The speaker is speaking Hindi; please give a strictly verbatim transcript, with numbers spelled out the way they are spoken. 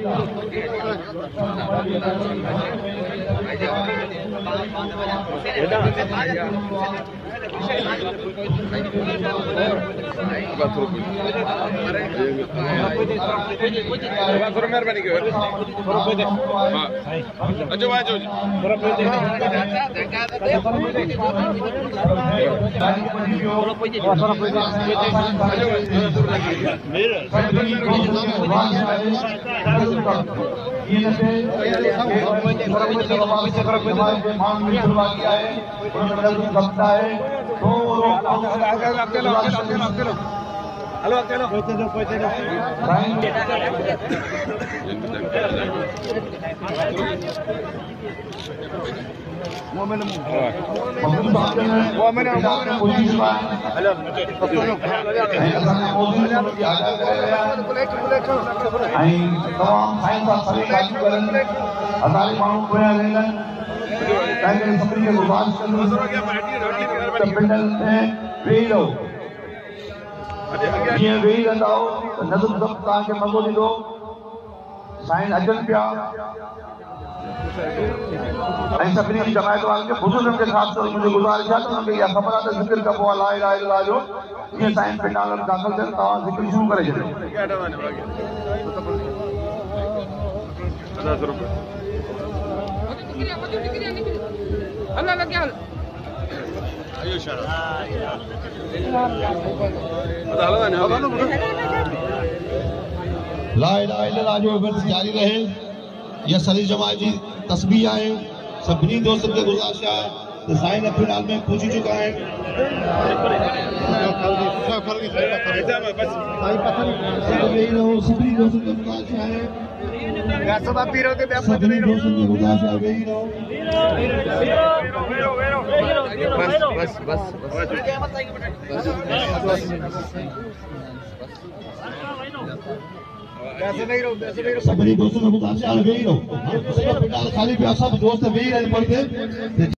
मेहरबानी कयो अचो अचो हेलो अकेलो पैसे दो पैसे दो वो मैंने वो मैंने हेलो आई तमाम साइंस और सभी काम करन हजारी माण्हू पोयां रहन पंहिंजे सभिनी खे गुज़ारिश कंदुसि त पिंडनि में वेही रहो जीअं वेही रहंदा त नज़र ज़ब्त तव्हांखे मज़ो ॾींदो साईं अचनि पिया ऐं सभिनी जमायत वारनि खे बुज़ुर्गनि खे ख़ासि तौर मुंहिंजी गुज़ारिश आहे त हुनखे इहा ख़बर आहे त ज़िक्र कबो आहे ला इलाहा इल्लल्लाह जो जीअं साईं पिंडालनि दाख़िल थियनि तव्हां ज़िक्र शुरू करे छॾियो अल्लाह लॻिया ला इलाहा इल्लल्लाह जो इवेंट जारी रहे यह सॼी जमात जी तस्बीह आहे सभिनी दोस्तनि खे गुज़ारिश आहे त साईं फिलहाल में पहुची चुका है सभिनी दोस्तनि खे गुज़ारिश आहे सभिनी दोस्तनि खे गुज़ारिश आहे वेही रहो बस बस बस सभिनी दोस्तों में गुज़ारिश आहे वेही रहो खाली पिया सब दोस्त वेही रहे पड़ते